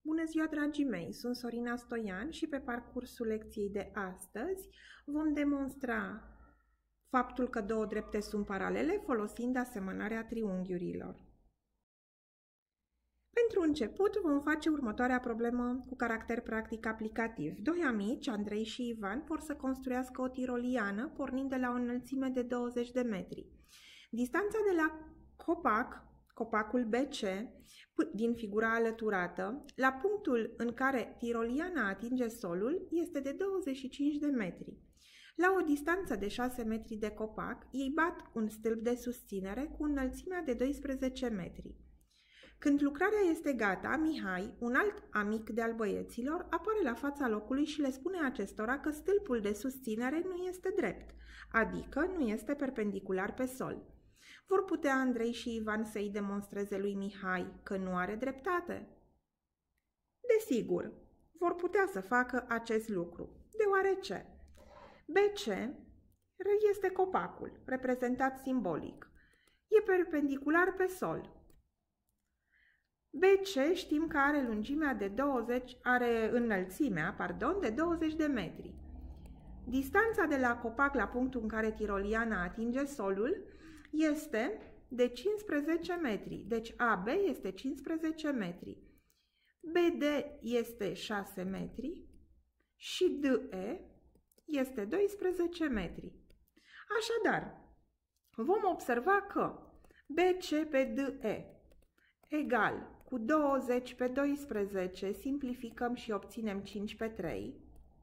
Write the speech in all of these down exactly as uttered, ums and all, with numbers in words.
Bună ziua, dragii mei! Sunt Sorina Stoian și pe parcursul lecției de astăzi vom demonstra faptul că două drepte sunt paralele folosind asemănarea triunghiurilor. Pentru început vom face următoarea problemă cu caracter practic aplicativ. Doi amici, Andrei și Ivan, vor să construiască o tiroliană pornind de la o înălțime de douăzeci de metri. Distanța de la copac, copacul B C, din figura alăturată, la punctul în care tiroliana atinge solul, este de douăzeci și cinci de metri. La o distanță de șase metri de copac, ei bat un stâlp de susținere cu înălțimea de doisprezece metri. Când lucrarea este gata, Mihai, un alt amic de-al băieților, apare la fața locului și le spune acestora că stâlpul de susținere nu este drept, adică nu este perpendicular pe sol. Vor putea Andrei și Ivan să-i demonstreze lui Mihai că nu are dreptate? Desigur, vor putea să facă acest lucru, deoarece B C este copacul, reprezentat simbolic. E perpendicular pe sol. B C știm că are lungimea de douăzeci, are înălțimea, pardon, de douăzeci de metri. Distanța de la copac la punctul în care tiroliana atinge solul este de cincisprezece metri, deci A B este cincisprezece metri, B D este șase metri și D E este doisprezece metri. Așadar, vom observa că B C pe D E egal cu douăzeci pe doisprezece, simplificăm și obținem cinci pe trei,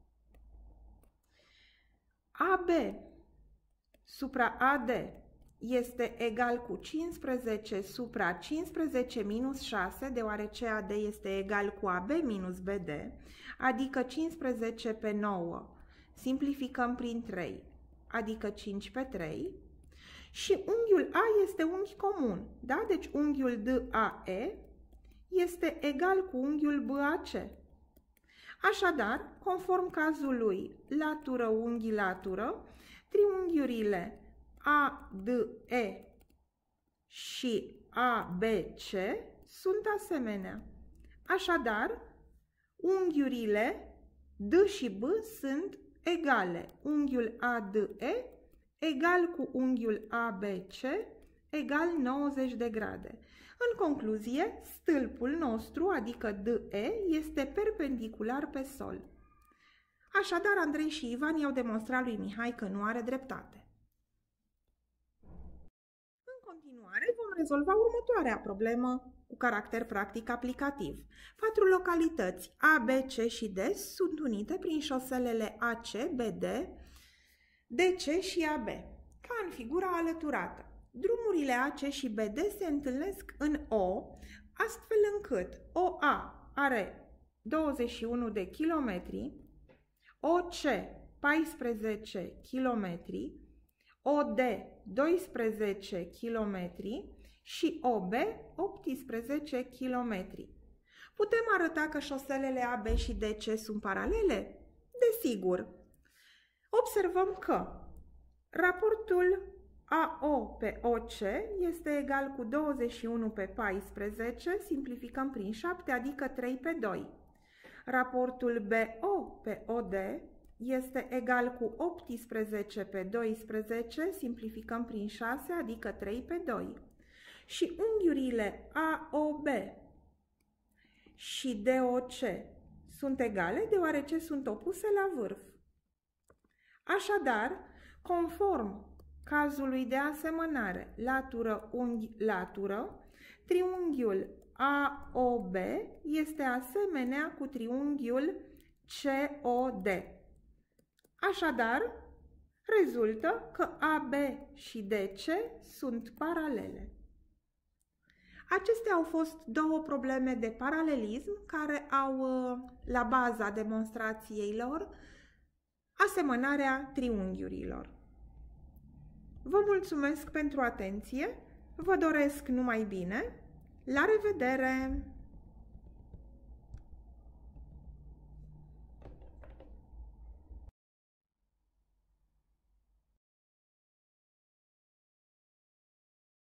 A B supra A D este egal cu cincisprezece supra cincisprezece minus șase, deoarece A D este egal cu A B minus B D, adică cincisprezece pe nouă, simplificăm prin trei, adică cinci pe trei, și unghiul A este unghi comun, da? Deci unghiul D A E este egal cu unghiul B A C. Așadar, conform cazului latură-unghi-latură, triunghiurile A D E și A B C sunt asemenea. Așadar, unghiurile D și B sunt egale. Unghiul A D E egal cu unghiul A B C egal nouăzeci de grade. În concluzie, stâlpul nostru, adică D E, este perpendicular pe sol. Așadar, Andrei și Ivan i-au demonstrat lui Mihai că nu are dreptate. În continuare, vom rezolva următoarea problemă cu caracter practic aplicativ. Patru localități A, B, C și D sunt unite prin șoselele A C, B D, D C și A B, ca în figura alăturată. Drumurile A C și B D se întâlnesc în O, astfel încât O A are douăzeci și unu de kilometri, O C paisprezece kilometri, O D doisprezece kilometri și O B optsprezece kilometri. Putem arăta că șoselele A B și D C sunt paralele? Desigur. Observăm că raportul A O pe O C este egal cu douăzeci și unu pe paisprezece, simplificăm prin șapte, adică trei pe doi. Raportul B O pe O D este egal cu optsprezece pe doisprezece, simplificăm prin șase, adică trei pe doi. Și unghiurile A O B și D O C sunt egale, deoarece sunt opuse la vârf. Așadar, conform cazului de asemănare latură-unghi-latură, triunghiul A O B este asemenea cu triunghiul C O D. Așadar, rezultă că A B și D C sunt paralele. Acestea au fost două probleme de paralelism care au la baza demonstrației lor asemănarea triunghiurilor. Vă mulțumesc pentru atenție, vă doresc numai bine, la revedere!